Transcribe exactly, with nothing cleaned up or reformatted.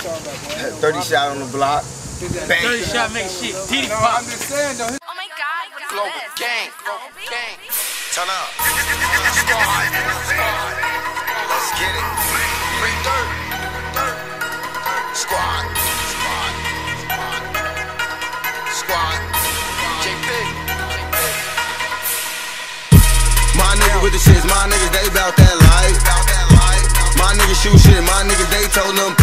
thirty shot on the block. Bang. thirty shot make shit. Diddy No, pop. I'm just saying though. Oh my God, what is Global this? gang, global gang. Turn up. Let's get it. Free dirt. Squad. Squad. Squad. J P. My nigga with the shits, my niggas they bout that life. My niggas shoot shit, my niggas they told them